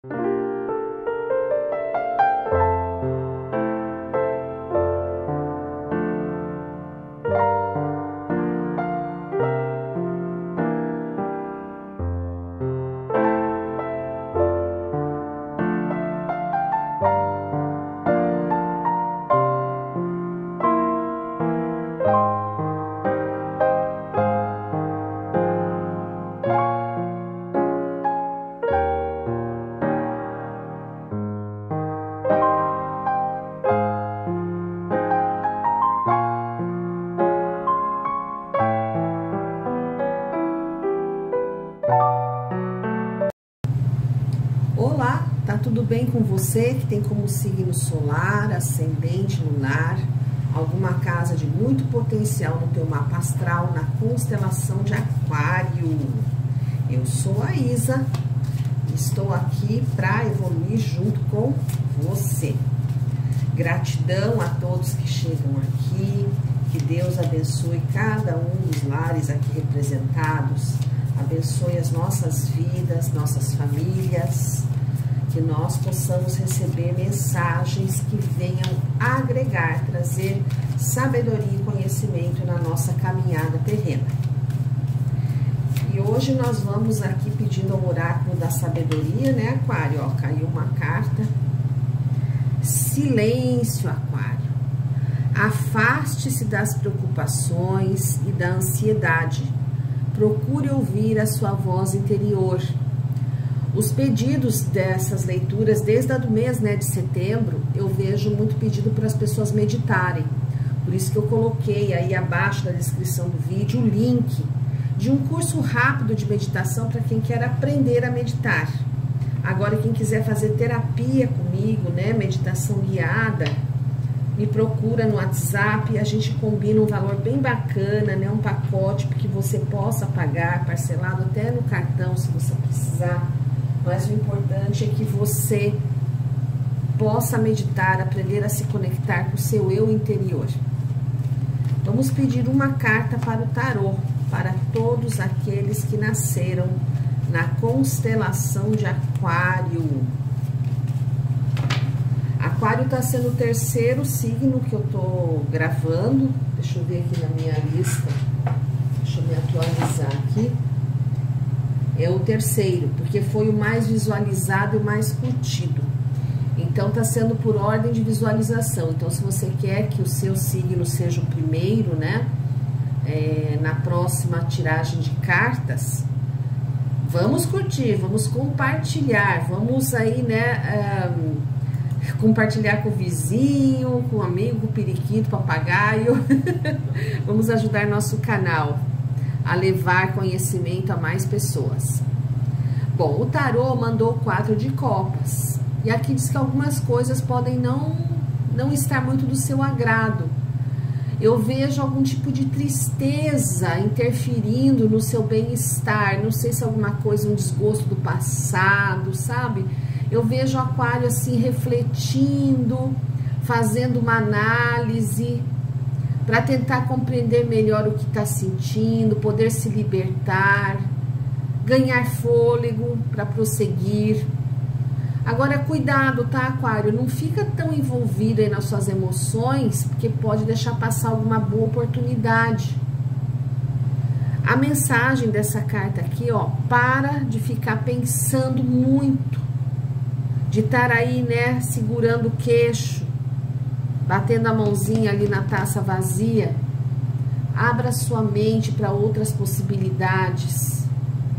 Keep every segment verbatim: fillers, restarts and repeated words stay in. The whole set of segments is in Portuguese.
Olá, tá tudo bem com você que tem como signo solar, ascendente, lunar, alguma casa de muito potencial no teu mapa astral, na constelação de Aquário? Eu sou a Isa, estou aqui para evoluir junto com você. Gratidão a todos que chegam aqui, que Deus abençoe cada um dos lares aqui representados, abençoe as nossas vidas, nossas famílias, que nós possamos receber mensagens que venham agregar, trazer sabedoria e conhecimento na nossa caminhada terrena. E hoje nós vamos aqui pedindo ao oráculo da sabedoria, né, Aquário? Ó, caiu uma carta. Silêncio, Aquário. Afaste-se das preocupações e da ansiedade. Procure ouvir a sua voz interior. Os pedidos dessas leituras, desde o mês né, de setembro, eu vejo muito pedido para as pessoas meditarem. Por isso que eu coloquei aí abaixo da descrição do vídeo o link de um curso rápido de meditação para quem quer aprender a meditar. Agora, quem quiser fazer terapia comigo, né, meditação guiada, me procura no WhatsApp e a gente combina um valor bem bacana, né, um pacote para que você possa pagar parcelado até no cartão, se você precisar. Mas o importante é que você possa meditar, aprender a se conectar com o seu eu interior. Vamos pedir uma carta para o tarô, para todos aqueles que nasceram na constelação de Aquário. Aquário está sendo o terceiro signo que eu tô gravando. Deixa eu ver aqui na minha lista. Deixa eu me atualizar aqui. É o terceiro, porque foi o mais visualizado e o mais curtido. Então, tá sendo por ordem de visualização. Então, se você quer que o seu signo seja o primeiro, né? É, na próxima tiragem de cartas, vamos curtir, vamos compartilhar, vamos aí, né? Um, compartilhar com o vizinho, com o amigo, com o periquito, papagaio. Vamos ajudar nosso canal a levar conhecimento a mais pessoas. Bom, o tarô mandou o quatro de copas. E aqui diz que algumas coisas podem não, não estar muito do seu agrado. Eu vejo algum tipo de tristeza interferindo no seu bem-estar. Não sei se é alguma coisa, um desgosto do passado, sabe? Eu vejo o Aquário assim refletindo, fazendo uma análise para tentar compreender melhor o que está sentindo, poder se libertar, ganhar fôlego para prosseguir. Agora, cuidado, tá, Aquário? Não fica tão envolvido aí nas suas emoções, porque pode deixar passar alguma boa oportunidade. A mensagem dessa carta aqui, ó, para de ficar pensando muito, de estar aí, né, segurando o queixo, batendo a mãozinha ali na taça vazia. Abra sua mente para outras possibilidades.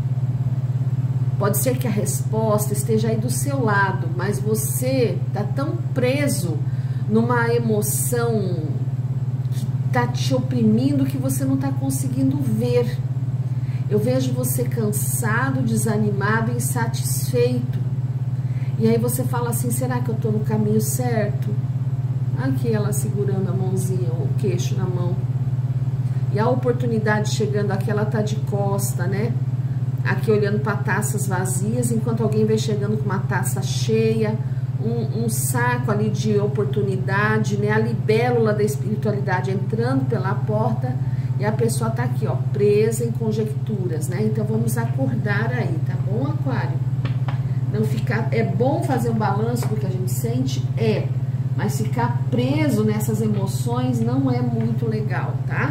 Pode ser que a resposta esteja aí do seu lado, mas você está tão preso numa emoção que está te oprimindo que você não está conseguindo ver. Eu vejo você cansado, desanimado, insatisfeito. E aí você fala assim, será que eu estou no caminho certo? Aqui ela segurando a mãozinha, o queixo na mão. E a oportunidade chegando aqui, ela tá de costa, né? Aqui olhando para taças vazias, enquanto alguém vem chegando com uma taça cheia, um, um saco ali de oportunidade, né? A libélula da espiritualidade entrando pela porta e a pessoa tá aqui, ó, presa em conjecturas, né? Então vamos acordar aí, tá bom, Aquário? não ficar... É bom fazer um balanço do que a gente sente? É. Mas ficar preso nessas emoções não é muito legal, tá?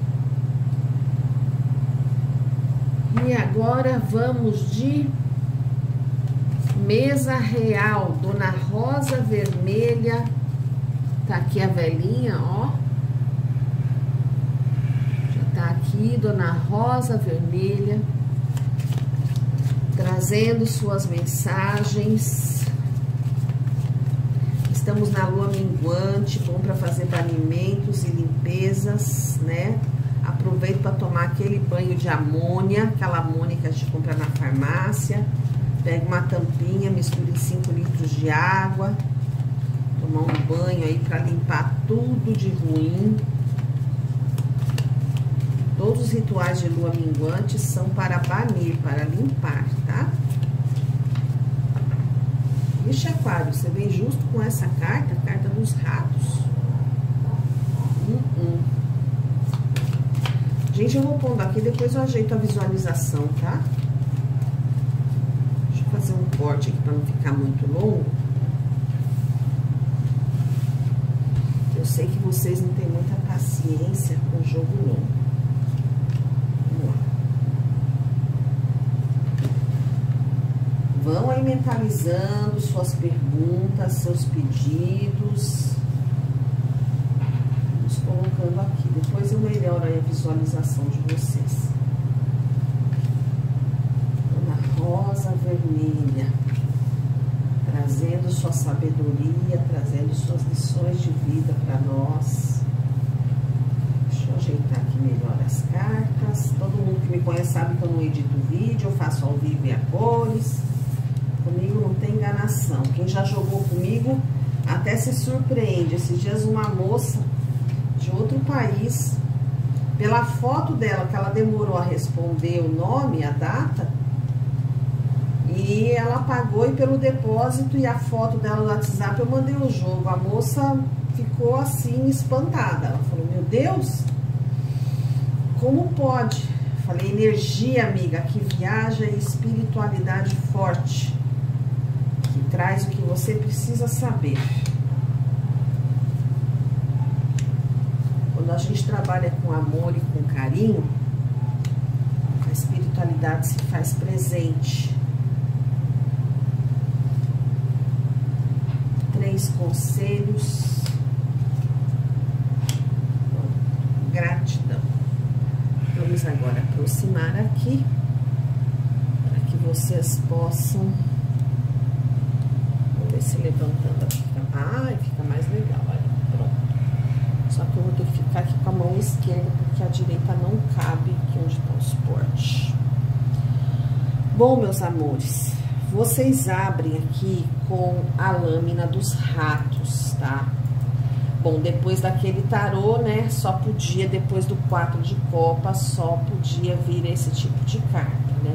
E agora vamos de mesa real, Dona Rosa Vermelha. Tá aqui a velhinha, ó. Já tá aqui, Dona Rosa Vermelha, trazendo suas mensagens. Estamos na lua minguante, bom para fazer banimentos e limpezas, né? Aproveito para tomar aquele banho de amônia, aquela amônia que a gente compra na farmácia. Pega uma tampinha, mistura em cinco litros de água. Tomar um banho aí para limpar tudo de ruim. Todos os rituais de lua minguante são para banir, para limpar, tá? Ixi, Aquário, você vem justo com essa carta, a carta dos ratos. Hum, hum. Gente, eu vou pondo aqui, depois eu ajeito a visualização, tá? Deixa eu fazer um corte aqui para não ficar muito longo. Eu sei que vocês não têm muita paciência com o jogo longo. Vamos lá. Vão aí mentalizando suas perguntas, seus pedidos. Colocando aqui, depois eu melhoro aí a visualização de vocês. Dona Rosa Vermelha, trazendo sua sabedoria, trazendo suas lições de vida para nós. Deixa eu ajeitar aqui melhor as cartas. Todo mundo que me conhece sabe que eu não edito vídeo, eu faço ao vivo e a cores. Comigo não tem enganação. Quem já jogou comigo até se surpreende. Esses dias uma moça de outro país, pela foto dela, que ela demorou a responder o nome, a data, e ela pagou, e pelo depósito e a foto dela no WhatsApp eu mandei o jogo. A moça ficou assim, espantada. Ela falou, meu Deus, como pode? Falei, energia, amiga, que viaja e espiritualidade forte, que traz o que você precisa saber. Quando a gente trabalha com amor e com carinho, a espiritualidade se faz presente. Três conselhos. Gratidão. Vamos agora aproximar aqui, para que vocês possam... Vamos ver se levantando aqui. Ah, fica mais legal, olha. Pronto. Só que eu vou ter que ficar aqui com a mão esquerda, porque a direita não cabe aqui onde está o suporte. Bom, meus amores, vocês abrem aqui com a lâmina dos ratos, tá? Bom, depois daquele tarô, né, só podia, depois do quatro de copa, só podia vir esse tipo de carta, né?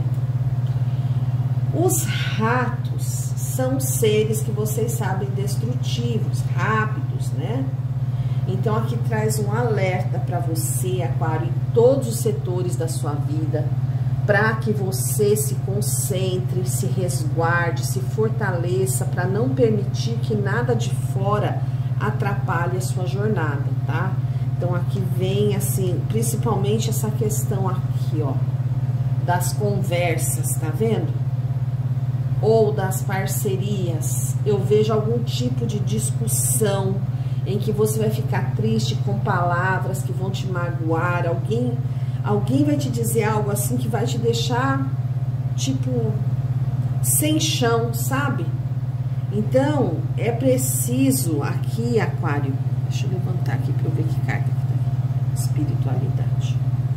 Os ratos são seres que vocês sabem destrutivos, rápidos, né? Então, aqui traz um alerta para você, Aquário, em todos os setores da sua vida, para que você se concentre, se resguarde, se fortaleça, para não permitir que nada de fora atrapalhe a sua jornada, tá? Então, aqui vem, assim, principalmente essa questão aqui, ó, das conversas, tá vendo? Ou das parcerias. Eu vejo algum tipo de discussão em que você vai ficar triste com palavras que vão te magoar, alguém, alguém vai te dizer algo assim que vai te deixar, tipo, sem chão, sabe? Então, é preciso aqui, Aquário, deixa eu levantar aqui para eu ver que carta que tá aqui, espiritualidade.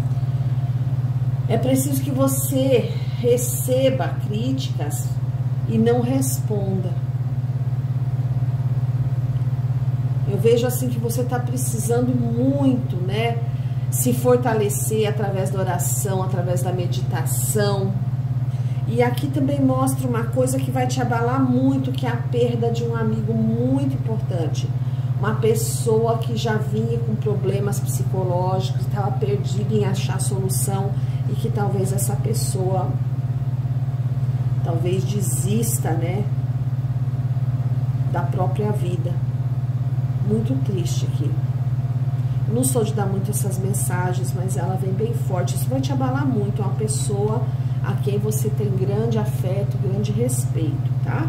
É preciso que você receba críticas e não responda. Eu vejo assim que você tá precisando muito, né? Se fortalecer através da oração, através da meditação. E aqui também mostra uma coisa que vai te abalar muito, que é a perda de um amigo muito importante. Uma pessoa que já vinha com problemas psicológicos, estava perdida em achar solução, e que talvez essa pessoa talvez desista, né, da própria vida. Muito triste aqui. Eu não sou de dar muito essas mensagens, mas ela vem bem forte. Isso vai te abalar muito. É uma pessoa a quem você tem grande afeto, grande respeito, tá?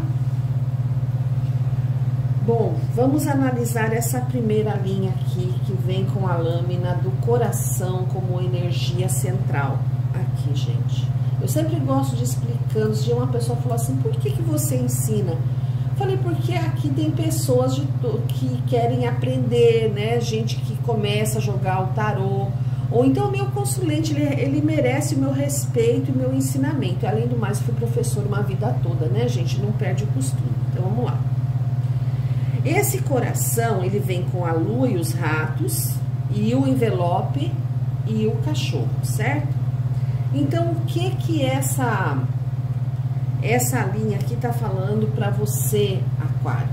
Bom, vamos analisar essa primeira linha aqui, que vem com a lâmina do coração como energia central. Aqui, gente. Eu sempre gosto de explicando. Se uma pessoa falou assim, por que que você ensina? Falei, porque aqui tem pessoas de, que querem aprender, né? Gente que começa a jogar o tarô. Ou então o meu consulente, ele, ele merece o meu respeito e o meu ensinamento. Além do mais, fui professor uma vida toda, né, gente? Não perde o costume. Então, vamos lá. Esse coração, ele vem com a lua e os ratos, e o envelope e o cachorro, certo? Então, o que que essa, essa linha aqui tá falando para você, Aquário?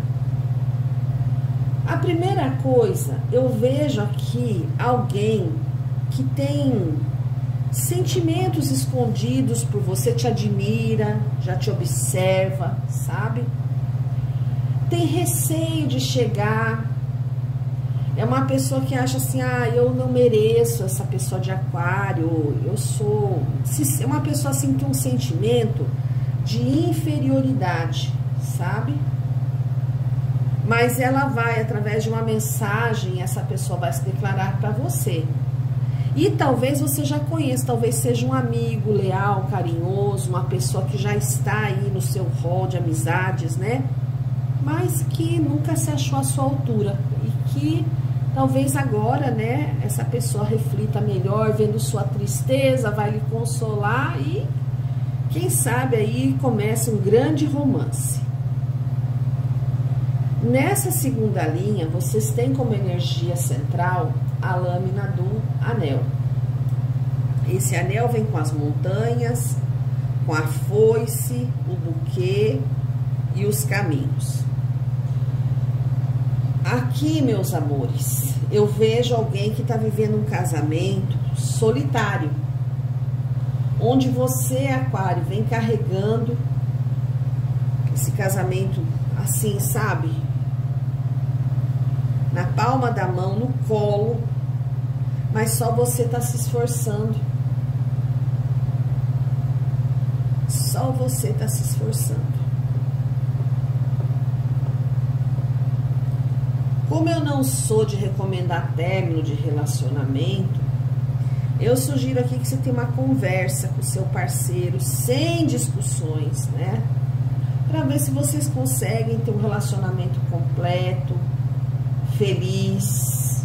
A primeira coisa, eu vejo aqui alguém que tem sentimentos escondidos por você, te admira, já te observa, sabe? Tem receio de chegar. É uma pessoa que acha assim, ah, eu não mereço essa pessoa de Aquário, eu sou... É uma pessoa assim que tem um sentimento de inferioridade, sabe? Mas ela vai, através de uma mensagem, essa pessoa vai se declarar para você. E talvez você já conheça, talvez seja um amigo leal, carinhoso, uma pessoa que já está aí no seu rol de amizades, né? Mas que nunca se achou à sua altura. E que talvez agora, né, essa pessoa reflita melhor, vendo sua tristeza, vai lhe consolar e, quem sabe, aí comece um grande romance. Nessa segunda linha, vocês têm como energia central a lâmina do anel. Esse anel vem com as montanhas, com a foice, o buquê e os caminhos. Aqui, meus amores, eu vejo alguém que está vivendo um casamento solitário, onde você, Aquário, vem carregando esse casamento assim, sabe? Na palma da mão, no colo, mas só você tá se esforçando. Só você tá se esforçando. Como eu não sou de recomendar término de relacionamento, eu sugiro aqui que você tenha uma conversa com o seu parceiro, sem discussões, né? Pra ver se vocês conseguem ter um relacionamento completo, feliz.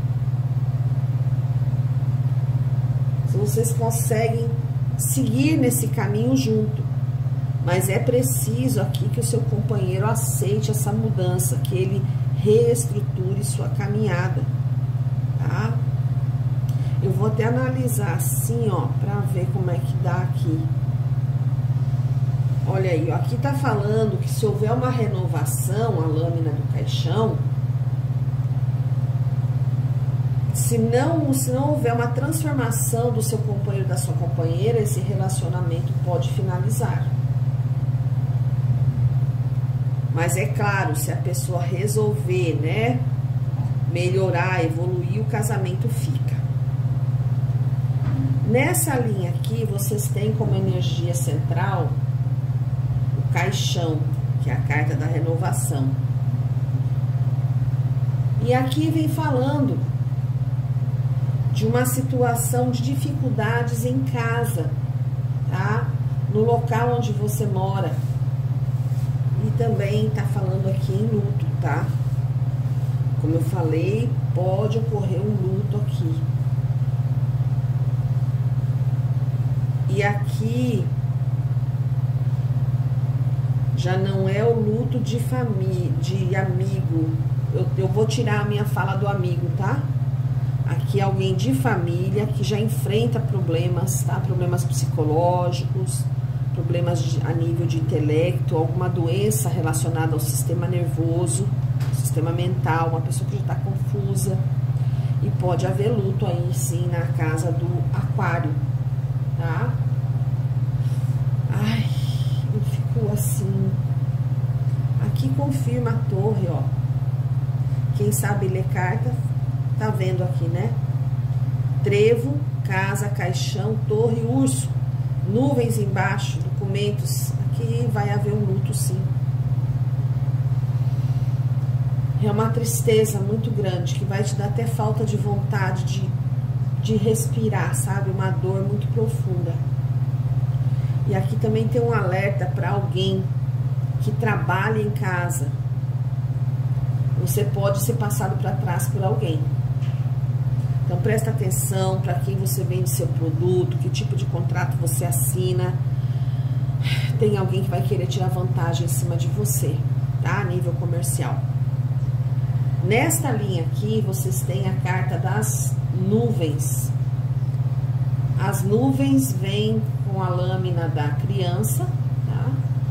Se vocês conseguem seguir nesse caminho junto. Mas é preciso aqui que o seu companheiro aceite essa mudança, que ele reestruture sua caminhada, tá? Eu vou até analisar assim, ó, pra ver como é que dá aqui. Olha aí, ó, aqui tá falando que se houver uma renovação, a lâmina do caixão, se não, se não houver uma transformação do seu companheiro, da sua companheira, esse relacionamento pode finalizar. Mas é claro, se a pessoa resolver, né, melhorar, evoluir, o casamento fica. Nessa linha aqui, vocês têm como energia central o caixão, que é a carta da renovação. E aqui vem falando de uma situação de dificuldades em casa, tá? No local onde você mora. E também tá falando aqui em luto, tá? Como eu falei, pode ocorrer um luto aqui. E aqui já não é o luto de família, de amigo. Eu, eu vou tirar a minha fala do amigo, tá? Aqui é alguém de família que já enfrenta problemas, tá? Problemas psicológicos, problemas de, a nível de intelecto, alguma doença relacionada ao sistema nervoso, sistema mental, uma pessoa que já está confusa. E pode haver luto aí, sim, na casa do Aquário, tá? Ai, eu fico assim. Aqui confirma a torre, ó. Quem sabe ler carta, tá vendo aqui, né? Trevo, casa, caixão, torre, urso. Nuvens embaixo, documentos. Aqui vai haver um luto, sim. É uma tristeza muito grande, que vai te dar até falta de vontade de, de respirar, sabe? Uma dor muito profunda. E aqui também tem um alerta para alguém que trabalha em casa. Você pode ser passado para trás por alguém. Então presta atenção para quem você vende seu produto, que tipo de contrato você assina. Tem alguém que vai querer tirar vantagem em cima de você, tá? A nível comercial. Nesta linha aqui, vocês têm a carta das nuvens. As nuvens vêm com a lâmina da criança, tá?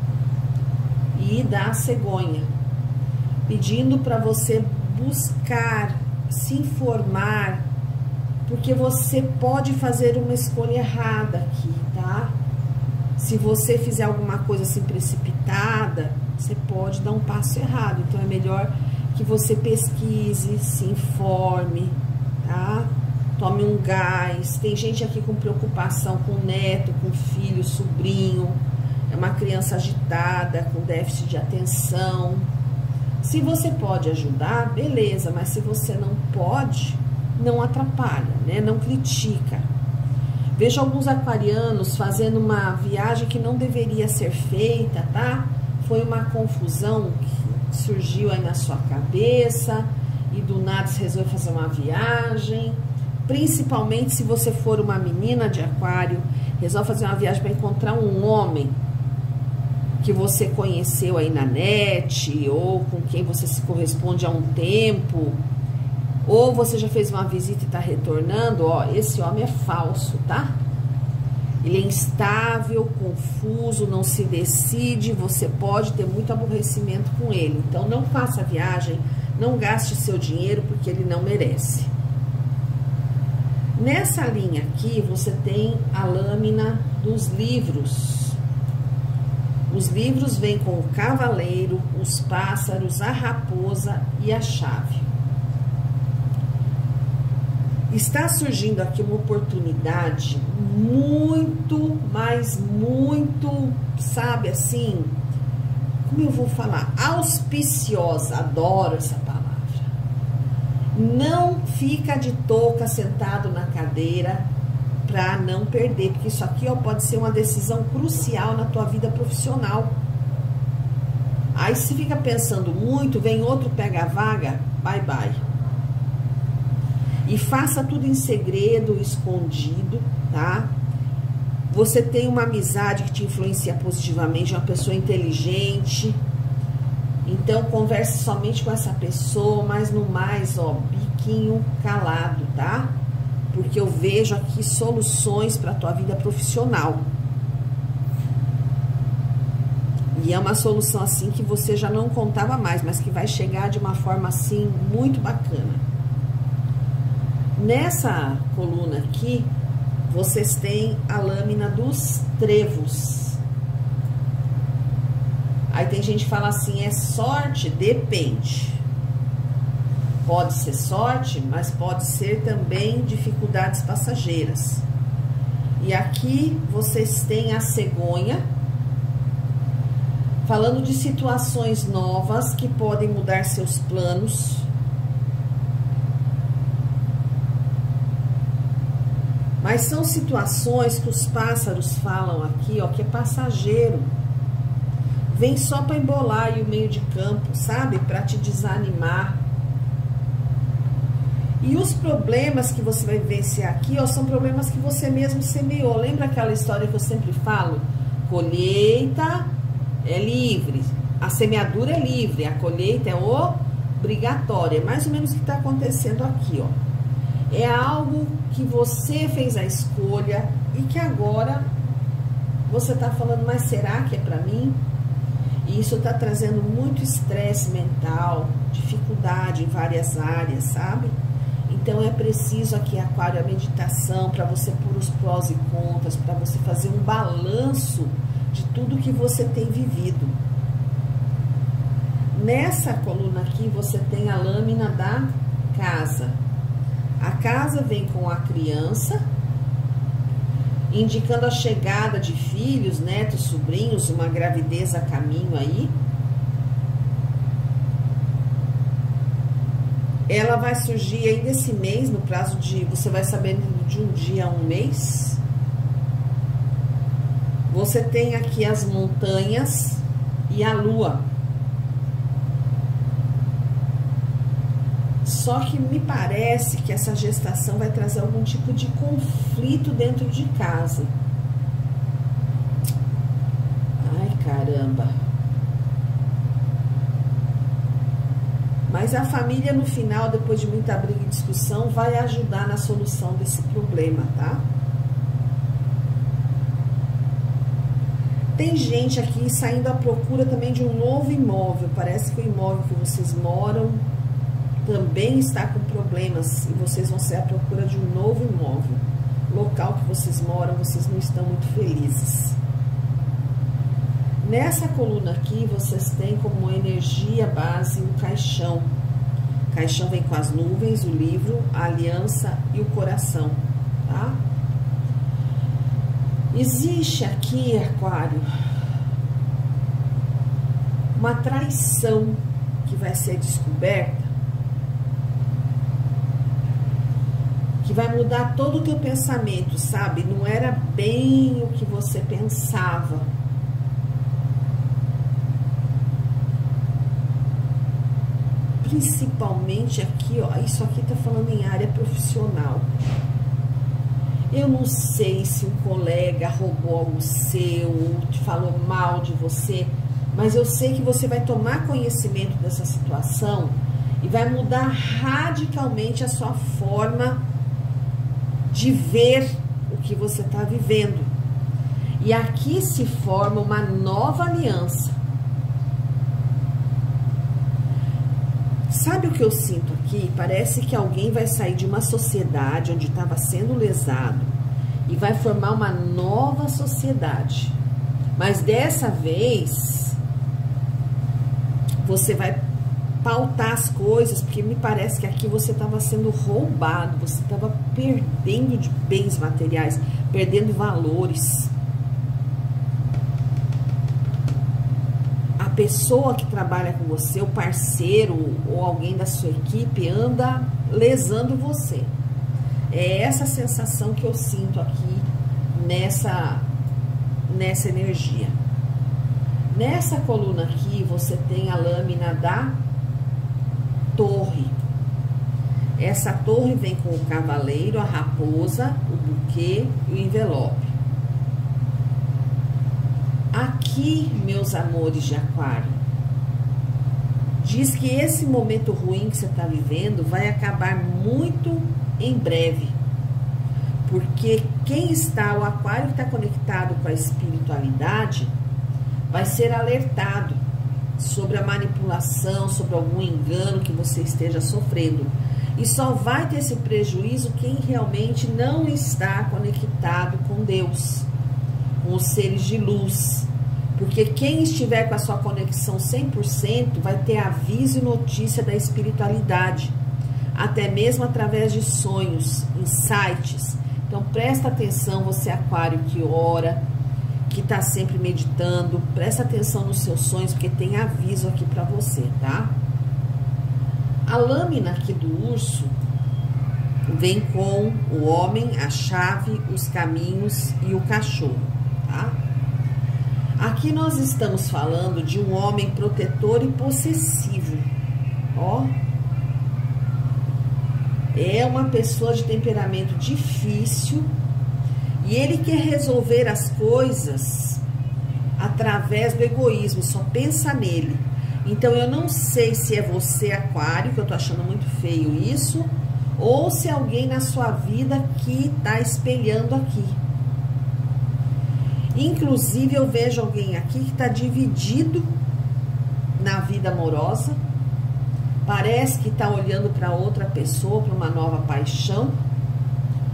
E da cegonha, pedindo para você buscar, se informar, porque você pode fazer uma escolha errada aqui, tá? Se você fizer alguma coisa assim precipitada, você pode dar um passo errado. Então é melhor que você pesquise, se informe, tá? Tome um gás. Tem gente aqui com preocupação com neto, com filho, sobrinho. É uma criança agitada, com déficit de atenção. Se você pode ajudar, beleza, mas se você não pode, não atrapalha, né? Não critica. Vejo alguns aquarianos fazendo uma viagem que não deveria ser feita, tá? Foi uma confusão que surgiu aí na sua cabeça e do nada você resolveu fazer uma viagem. Principalmente se você for uma menina de aquário, resolve fazer uma viagem para encontrar um homem que você conheceu aí na net, ou com quem você se corresponde há um tempo, ou você já fez uma visita e está retornando. Ó, esse homem é falso, tá? Ele é instável, confuso, não se decide, você pode ter muito aborrecimento com ele. Então não faça a viagem, não gaste seu dinheiro, porque ele não merece. Nessa linha aqui, você tem a lâmina dos livros. Os livros vêm com o cavaleiro, os pássaros, a raposa e a chave. Está surgindo aqui uma oportunidade muito, mas muito, sabe assim, como eu vou falar? Auspiciosa, adoro essa palavra. Não fica de touca sentado na cadeira para não perder, porque isso aqui, ó, pode ser uma decisão crucial na tua vida profissional. Aí se fica pensando muito, vem outro pega a vaga, bye bye. E faça tudo em segredo, escondido, tá? Você tem uma amizade que te influencia positivamente, uma pessoa inteligente. Então, converse somente com essa pessoa, mas no mais, ó, biquinho calado, tá? Porque eu vejo aqui soluções para a tua vida profissional. E é uma solução assim que você já não contava mais, mas que vai chegar de uma forma assim muito bacana. Nessa coluna aqui, vocês têm a lâmina dos trevos. Aí tem gente que fala assim, é sorte? Depende. Pode ser sorte, mas pode ser também dificuldades passageiras. E aqui vocês têm a cegonha, falando de situações novas que podem mudar seus planos. Mas são situações que os pássaros falam aqui, ó, que é passageiro. Vem só para embolar aí o meio de campo, sabe? Para te desanimar. E os problemas que você vai vivenciar aqui, ó, são problemas que você mesmo semeou. Lembra aquela história que eu sempre falo? Colheita é livre, a semeadura é livre, a colheita é obrigatória. É mais ou menos o que está acontecendo aqui, ó. É algo que você fez a escolha e que agora você tá falando, mas será que é pra mim? E isso tá trazendo muito estresse mental, dificuldade em várias áreas, sabe? Então é preciso aqui, Aquário, a meditação para você pôr os prós e contras, para você fazer um balanço de tudo que você tem vivido. Nessa coluna aqui você tem a lâmina da casa. A casa vem com a criança, indicando a chegada de filhos, netos, sobrinhos, uma gravidez a caminho aí. Ela vai surgir ainda esse mês, no prazo de... Você vai saber de um dia a um mês. Você tem aqui as montanhas e a lua. Só que me parece que essa gestação vai trazer algum tipo de conflito dentro de casa. Ai, caramba. Mas a família, no final, depois de muita briga e discussão, vai ajudar na solução desse problema, tá? Tem gente aqui saindo à procura também de um novo imóvel. Parece que o imóvel que vocês moram também está com problemas e vocês vão ser à procura de um novo imóvel. Local que vocês moram, vocês não estão muito felizes. Nessa coluna aqui, vocês têm como energia base o caixão. O caixão vem com as nuvens, o livro, a aliança e o coração, tá? Existe aqui, Aquário, uma traição que vai ser descoberta, que vai mudar todo o teu pensamento, sabe? Não era bem o que você pensava. Principalmente aqui, ó, isso aqui tá falando em área profissional. Eu não sei se um colega roubou algo seu, ou te falou mal de você, mas eu sei que você vai tomar conhecimento dessa situação e vai mudar radicalmente a sua forma de ver o que você está vivendo. E aqui se forma uma nova aliança. Sabe o que eu sinto aqui? Parece que alguém vai sair de uma sociedade onde estava sendo lesado e vai formar uma nova sociedade. Mas dessa vez, você vai pautar as coisas, porque me parece que aqui você estava sendo roubado, você estava perdendo de bens materiais, perdendo valores. A pessoa que trabalha com você, o parceiro ou alguém da sua equipe anda lesando você. É essa sensação que eu sinto aqui nessa, nessa energia. Nessa coluna aqui você tem a lâmina da torre. Essa torre vem com o cavaleiro, a raposa, o buquê e o envelope. Aqui, meus amores de Aquário, diz que esse momento ruim que você está vivendo vai acabar muito em breve. Porque quem está, o Aquário que está conectado com a espiritualidade, vai ser alertado sobre a manipulação, sobre algum engano que você esteja sofrendo. E só vai ter esse prejuízo quem realmente não está conectado com Deus, com os seres de luz. Porque quem estiver com a sua conexão cem por cento vai ter aviso e notícia da espiritualidade, até mesmo através de sonhos, insights. Então presta atenção, você Aquário que ora, que está sempre meditando, presta atenção nos seus sonhos, porque tem aviso aqui para você, tá? A lâmina aqui do urso vem com o homem, a chave, os caminhos e o cachorro, tá? Aqui nós estamos falando de um homem protetor e possessivo, ó. É uma pessoa de temperamento difícil e ele quer resolver as coisas através do egoísmo, só pensa nele. Então eu não sei se é você, Aquário, que eu tô achando muito feio isso, ou se é alguém na sua vida que tá espelhando aqui. Inclusive eu vejo alguém aqui que tá dividido na vida amorosa, parece que tá olhando para outra pessoa, para uma nova paixão.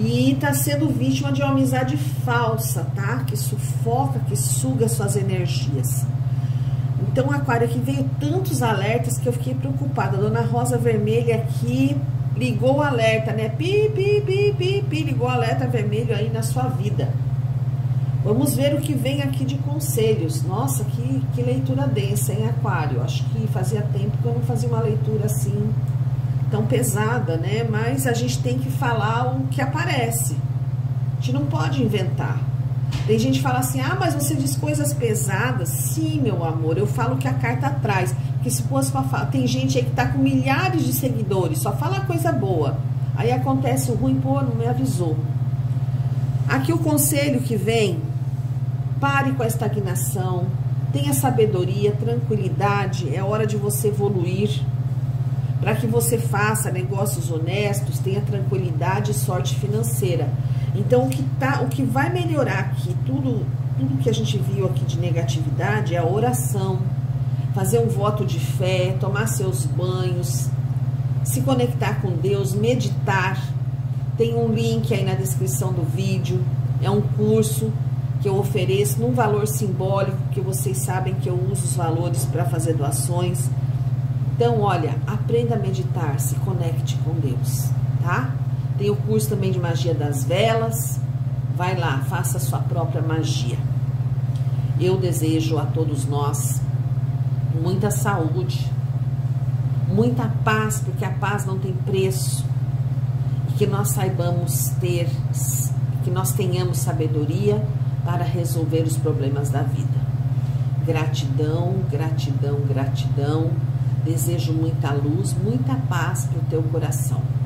E tá sendo vítima de uma amizade falsa, tá? Que sufoca, que suga suas energias. Então, Aquário, aqui veio tantos alertas que eu fiquei preocupada. A Dona Rosa Vermelha aqui ligou o alerta, né? Pi, pi, pi, pi, pi, ligou o alerta vermelho aí na sua vida. Vamos ver o que vem aqui de conselhos. Nossa, que, que leitura densa, hein, Aquário? Acho que fazia tempo que eu não fazia uma leitura assim tão pesada, né? Mas a gente tem que falar o que aparece. A gente não pode inventar. Tem gente que fala assim, ah, mas você diz coisas pesadas. Sim, meu amor, eu falo o que a carta traz. Porque se fosse pra falar, tem gente aí que tá com milhares de seguidores, só fala coisa boa. Aí acontece o ruim, pô, não me avisou. Aqui o conselho que vem, pare com a estagnação, tenha sabedoria, tranquilidade, é hora de você evoluir. Para que você faça negócios honestos, tenha tranquilidade e sorte financeira. Então, o que, tá, o que vai melhorar aqui, tudo, tudo que a gente viu aqui de negatividade é a oração, fazer um voto de fé, tomar seus banhos, se conectar com Deus, meditar. Tem um link aí na descrição do vídeo, é um curso que eu ofereço num valor simbólico, que vocês sabem que eu uso os valores para fazer doações. Então, olha, aprenda a meditar, se conecte com Deus, tá? Tem o curso também de magia das velas. Vai lá, faça a sua própria magia. Eu desejo a todos nós muita saúde, muita paz, porque a paz não tem preço. E que nós saibamos ter, que nós tenhamos sabedoria para resolver os problemas da vida. Gratidão, gratidão, gratidão. Desejo muita luz, muita paz para o teu coração.